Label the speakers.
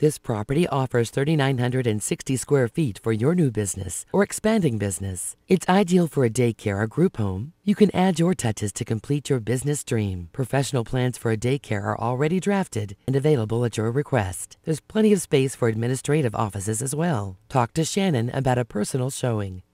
Speaker 1: This property offers 3,960 square feet for your new business or expanding business. It's ideal for a daycare or group home. You can add your touches to complete your business dream. Professional plans for a daycare are already drafted and available at your request. There's plenty of space for administrative offices as well. Talk to Shannon about a personal showing.